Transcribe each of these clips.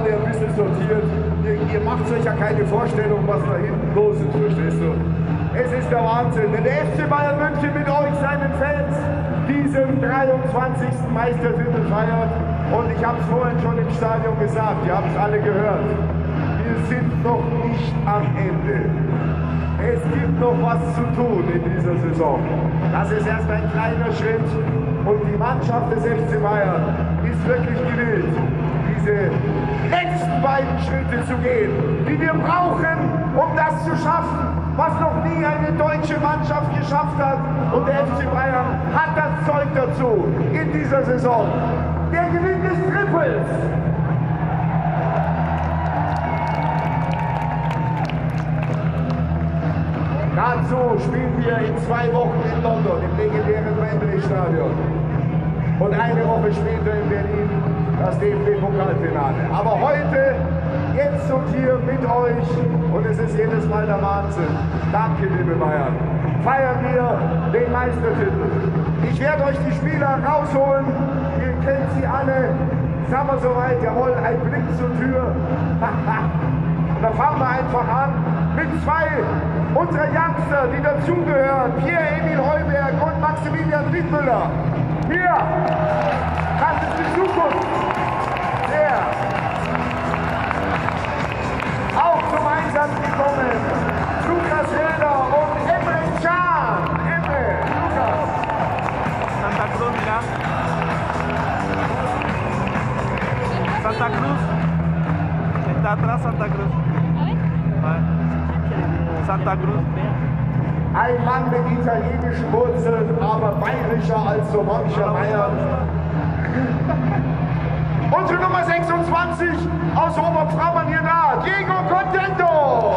alle ein bisschen sortiert. Ihr macht euch ja keine Vorstellung, was da hinten los ist, verstehst du? Es ist der Wahnsinn. Wenn der FC Bayern München mit euch, seinen Fans, diesen 23. Meistertitel feiert, und ich habe es vorhin schon im Stadion gesagt, ihr habt es alle gehört, wir sind noch nicht am Ende. Es gibt noch was zu tun in dieser Saison. Das ist erst ein kleiner Schritt und die Mannschaft des FC Bayern ist wirklich gewillt, diese letzten beiden Schritte zu gehen, die wir brauchen, um das zu schaffen, was noch nie eine deutsche Mannschaft geschafft hat. Und der FC Bayern hat das Zeug dazu in dieser Saison. Der Gewinn des Triples. Dazu spielen wir in 2 Wochen in London, im legendären Wembley-Stadion. Und eine Woche später in Berlin das DFB-Pokalfinale. Aber heute, jetzt und hier mit euch, und es ist jedes Mal der Wahnsinn. Danke, liebe Bayern. Feiern wir den Meistertitel. Ich werde euch die Spieler rausholen. Ihr kennt sie alle. Sind wir soweit? Jawohl, ein Blick zur Tür. Und da fangen wir einfach an mit 2 unserer Youngster, die dazugehören. Pierre-Emil Heuberg und Maximilian Wiedmüller. Hier, das ist die Zukunft. Der auch zum Einsatz gekommen. Lukas Helder und Emre Can. Emre, Lukas. Santa Cruz, mira. Santa Cruz. Está atrás Santa Cruz. Santa Cruz. Ein Mann mit italienischen Wurzeln, aber bayerischer als so mancher Bayern. Unsere Nummer 26 aus Oberpframmern hier da, Diego Contento.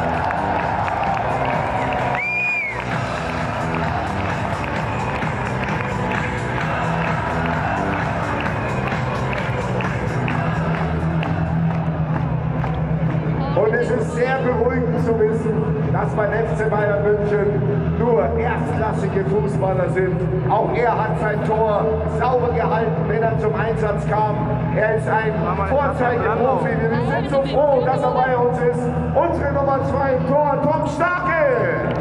Und es ist sehr beruhigend zu wissen, dass beim FC Bayern München nur erstklassige Fußballer sind. Auch er hat sein Tor sauber gehalten, wenn er zum Einsatz kam. Er ist ein Vorzeigeprofi. Wir sind so froh, dass er bei uns ist. Unsere Nummer 2 im Tor, Tom Starke.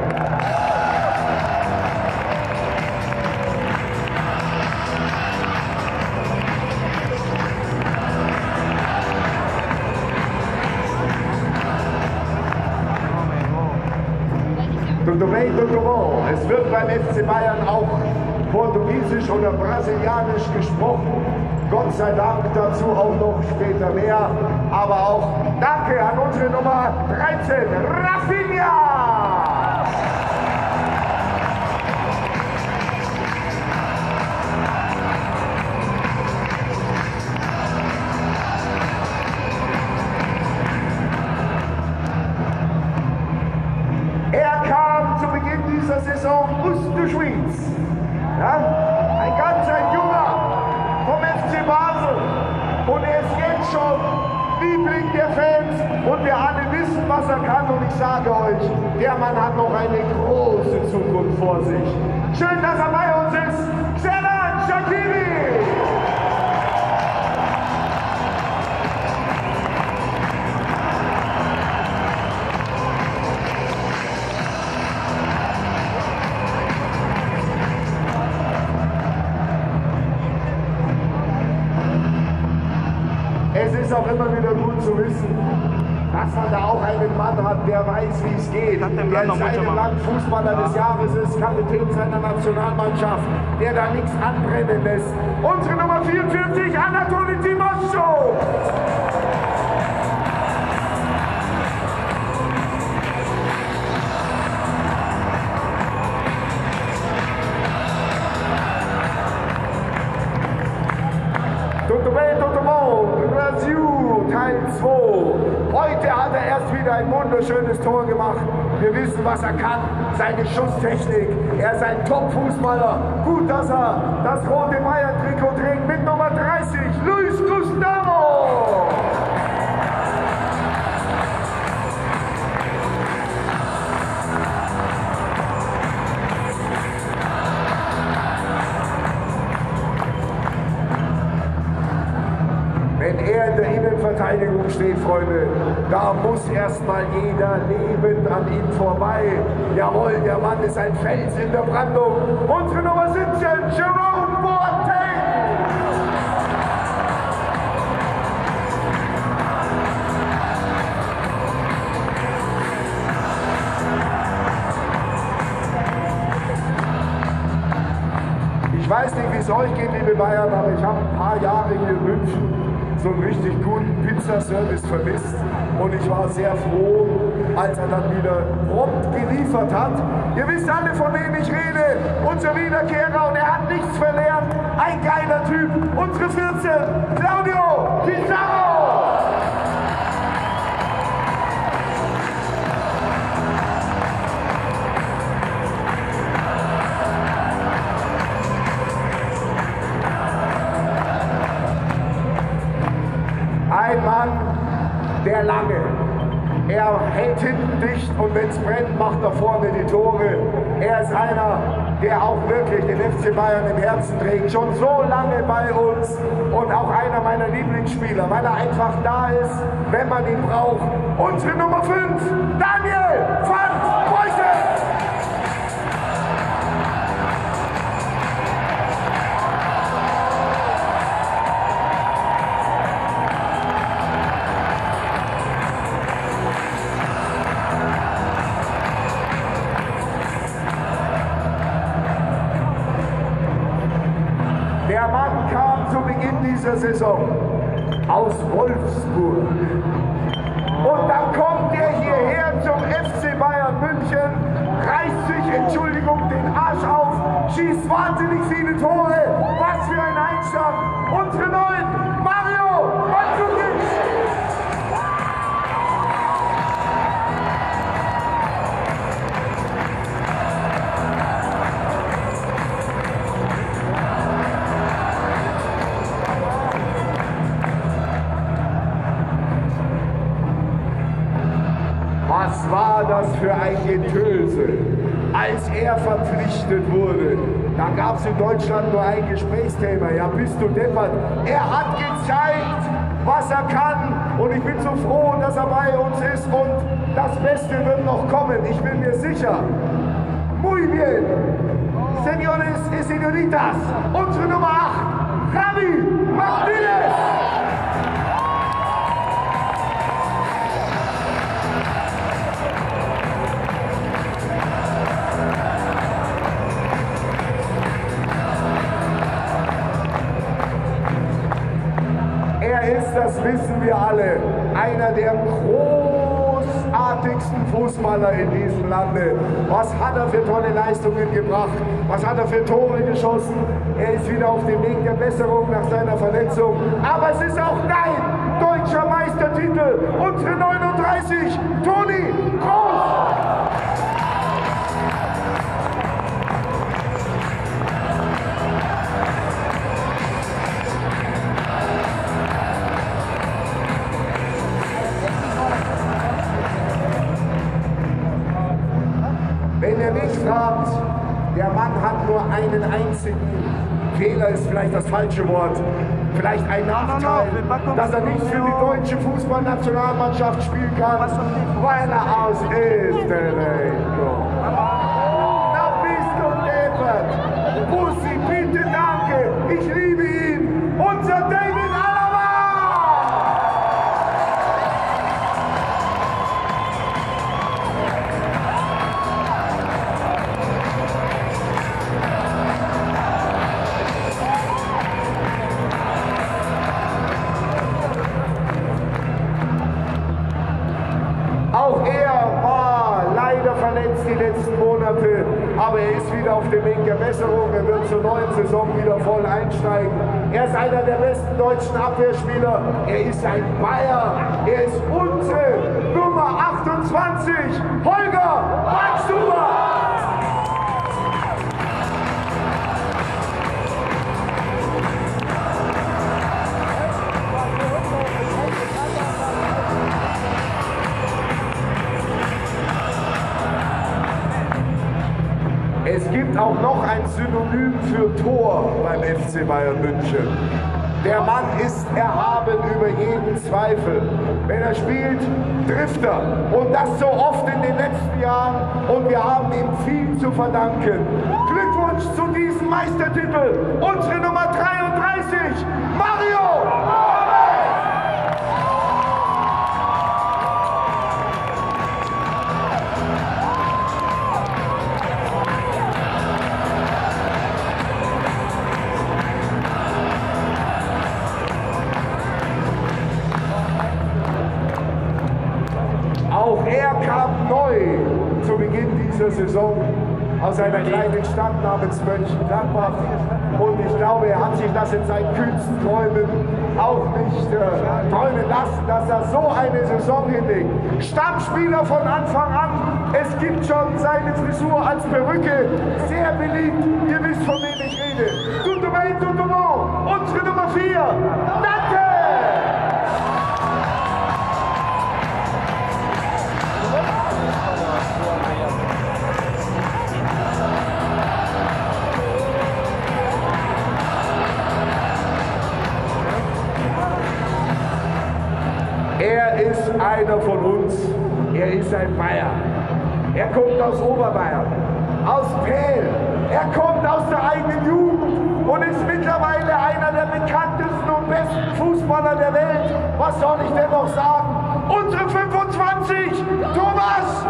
Tudo bem, tudo bom. Es wird beim FC Bayern auch Portugiesisch oder Brasilianisch gesprochen. Gott sei Dank, dazu auch noch später mehr. Aber auch danke an unsere Nummer 13, Rafinha! Dieser Saison aus der Schweiz. Ja? Ein Junger vom FC Basel. Und er ist jetzt schon Liebling der Fans. Und wir alle wissen, was er kann. Und ich sage euch, der Mann hat noch eine große Zukunft vor sich. Schön, dass er bei uns ist. Xherdan Shaqiri! Es ist auch immer wieder gut zu wissen, dass man da auch einen Mann hat, der weiß, wie es geht. Der seit Land Fußballer des Jahres ist, Kapitän seiner Nationalmannschaft, der da nichts anbrennen lässt. Unsere Nummer 44, Anatoli Timoscho. Tutto bene, tutto bom, Brasil, Teil 2. Heute hat er erst wieder ein wunderschönes Tor gemacht. Wir wissen, was er kann, seine Schusstechnik. Er ist ein Top-Fußballer. Gut, dass er das rote Bayern-Trikot trägt mit Nummer 30, Luis Gustavo. Wenn er in der Innenverteidigung Verfügung steht, Freunde, da muss erstmal jeder lebend an ihm vorbei. Jawohl, der Mann ist ein Fels in der Brandung. Unsere Nummer 17, Jerome Boateng! Ich weiß nicht, wie es euch geht, liebe Bayern, aber ich habe ein paar Jahre hier in München so einen richtig guten Pizzaservice vermisst. Und ich war sehr froh, als er dann wieder prompt geliefert hat. Ihr wisst alle, von wem ich rede. Unser Wiederkehrer, und er hat nichts verlernt. Ein geiler Typ. Unsere 14, Claudio Pizarro! Ein Mann, der lange. Er hält hinten dicht und wenn es brennt, macht er vorne die Tore. Er ist einer, der auch wirklich den FC Bayern im Herzen trägt. Schon so lange bei uns und auch einer meiner Lieblingsspieler, weil er einfach da ist, wenn man ihn braucht. Unsere Nummer 5, Daniel van Boysen! Der Mann kam zu Beginn dieser Saison aus Wolfsburg. Und dann kommt er hierher zum FC Bayern München, reißt sich, Entschuldigung, den Arsch auf, schießt wahnsinnig viele Tore. Was für ein Einstand! Unsere Neuen, Mario Mandzukic! Was war das für ein Getöse, als er verpflichtet wurde? Da gab es in Deutschland nur ein Gesprächsthema. Ja, bist du deppert? Er hat gezeigt, was er kann. Und ich bin so froh, dass er bei uns ist. Und das Beste wird noch kommen. Ich bin mir sicher. Muy bien, señores y señoritas. Unsere Nummer 8, Javi Martinez. Das wissen wir alle, einer der großartigsten Fußballer in diesem Lande. Was hat er für tolle Leistungen gebracht? Was hat er für Tore geschossen? Er ist wieder auf dem Weg der Besserung nach seiner Verletzung. Aber es ist auch dein deutscher Meistertitel. Unsere 39, Toni Kroos! Wenn ihr mich fragt, der Mann hat nur einen einzigen Fehler, ist vielleicht das falsche Wort, vielleicht ein Nachteil, dass er nicht für die deutsche Fußballnationalmannschaft spielen kann, weil er aus Österreich kommt. Na bist du deppert! Bussi, bitte danke, ich liebe ihn, unser David Alaba! Auch er war leider verletzt die letzten Monate, aber er ist wieder auf dem Weg der Besserung. Er wird zur neuen Saison wieder voll einsteigen. Er ist einer der besten deutschen Abwehrspieler. Er ist ein Bayer. Er ist unsere Nummer 28, Holger Badstuber. Es gibt auch noch ein Synonym für Tor beim FC Bayern München. Der Mann ist erhaben über jeden Zweifel. Wenn er spielt, trifft er. Und das so oft in den letzten Jahren. Und wir haben ihm viel zu verdanken. Glückwunsch zu diesem Meistertitel. Unsere Nummer 33, Mario! Auch er kam neu zu Beginn dieser Saison aus einer kleinen Stadt namens Mönchengladbach. Und ich glaube, er hat sich das in seinen kühnsten Träumen auch nicht träumen lassen, dass er so eine Saison hinlegt. Stammspieler von Anfang an. Es gibt schon seine Frisur als Perücke. Sehr beliebt. Ihr wisst, von wem ich rede. Tutumain Tutumon, unsere Nummer 4. Danke! Er ist einer von uns. Er ist ein Bayer. Er kommt aus Oberbayern, aus Pähl. Er kommt aus der eigenen Jugend und ist mittlerweile einer der bekanntesten und besten Fußballer der Welt. Was soll ich denn noch sagen? Unsere 25, Thomas!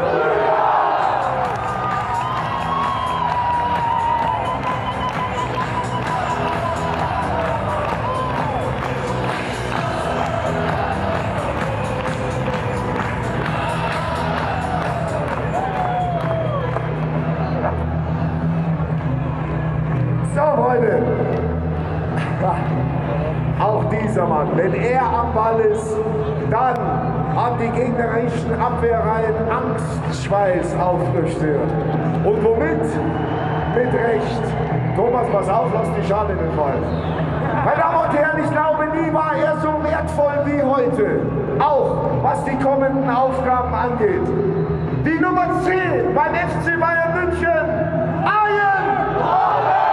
So, Freunde, auch dieser Mann, wenn er am Ball ist, dann haben die gegnerischen Abwehrreihen Angstschweiß auf der Stirn. Und womit? Mit Recht. Thomas, pass auf, lass die Schale nicht fallen. Meine Damen und Herren, ich glaube, nie war er so wertvoll wie heute. Auch was die kommenden Aufgaben angeht. Die Nummer 10 beim FC Bayern München, Arjen Robben!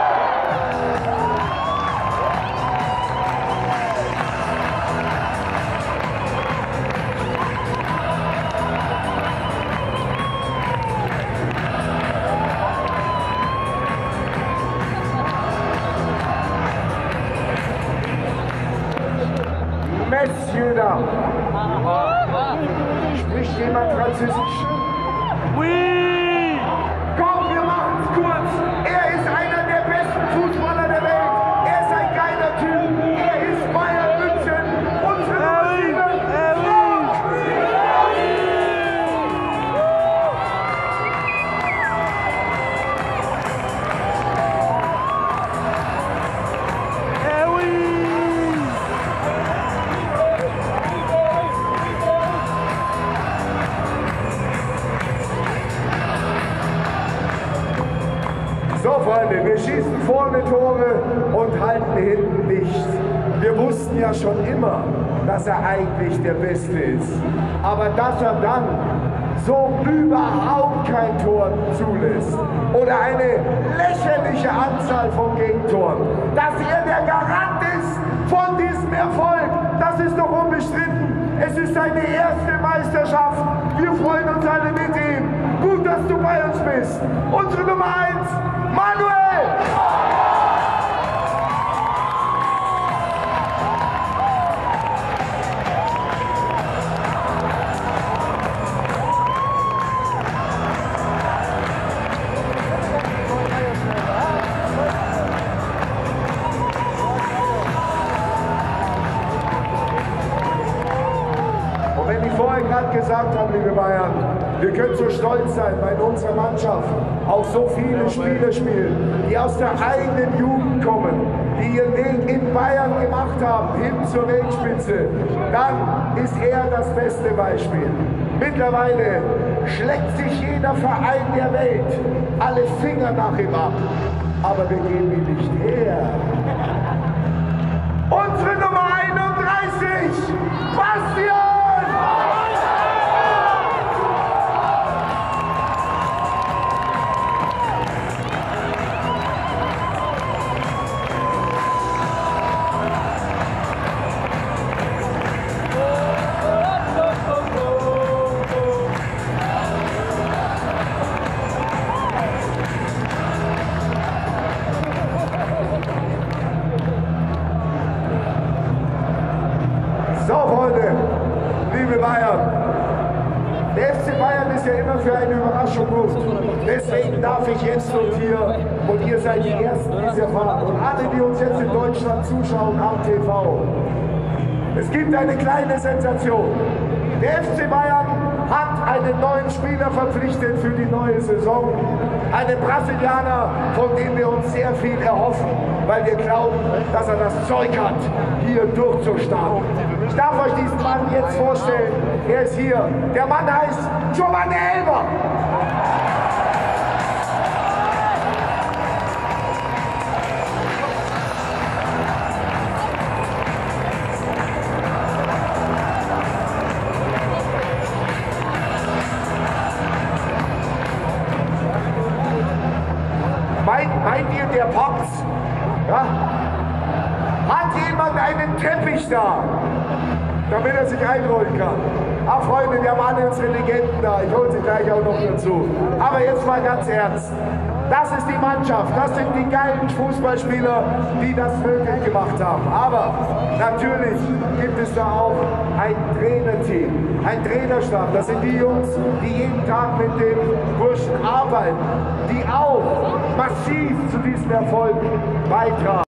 Monsieur Dame. Spricht jemand Französisch? Oui! Komm, wir machen's kurz. Er ist einer der besten Fußballer der Welt. Er ist ein geiler Typ. Er ist Bayern München. Unsere Nummer 7. So, Freunde, wir schießen vorne Tore und halten hinten nicht. Wir wussten ja schon immer, dass er eigentlich der Beste ist. Aber dass er dann so überhaupt kein Tor zulässt oder eine lächerliche Anzahl von Gegentoren, dass er der Garant ist von diesem Erfolg, das ist doch unbestritten. Es ist seine erste Meisterschaft. Wir freuen uns alle mit ihm. Gut, dass du bei uns bist. Unsere Nummer 1, Manuel! Und wenn ich vorher gerade gesagt habe, liebe Bayern, wir können so stolz sein, weil in unserer Mannschaft auch so viele Spieler spielen, die aus der eigenen Jugend kommen, die ihren Weg in Bayern gemacht haben, hin zur Weltspitze, dann ist er das beste Beispiel. Mittlerweile schlägt sich jeder Verein der Welt alle Finger nach ihm ab, aber wir geben ihn nicht her. Unsere Nummer 31, Bastian! ja immer für eine Überraschung gut. Deswegen darf ich jetzt und hier, und ihr seid die Ersten, die es erfahren, und alle, die uns jetzt in Deutschland zuschauen am TV. Es gibt eine kleine Sensation. Der FC Bayern hat einen neuen Spieler verpflichtet für die neue Saison. Einen Brasilianer, von dem wir uns sehr viel erhoffen, weil wir glauben, dass er das Zeug hat, hier durchzustarten. Ich darf euch diesen Mann jetzt vorstellen. Er ist hier. Der Mann heißt Giovanni Elber. Meint ihr, der Pops? Ja? Hat jemand einen Teppich da, damit er sich einrollen kann? Ah, Freunde, wir haben alle unsere Legenden da. Ich hole sie gleich auch noch dazu. Aber jetzt mal ganz ernst. Das ist die Mannschaft. Das sind die geilen Fußballspieler, die das möglich gemacht haben. Aber natürlich gibt es da auch ein Trainerteam, ein Trainerstab. Das sind die Jungs, die jeden Tag mit den Burschen arbeiten, die auch massiv zu diesem Erfolg beitragen.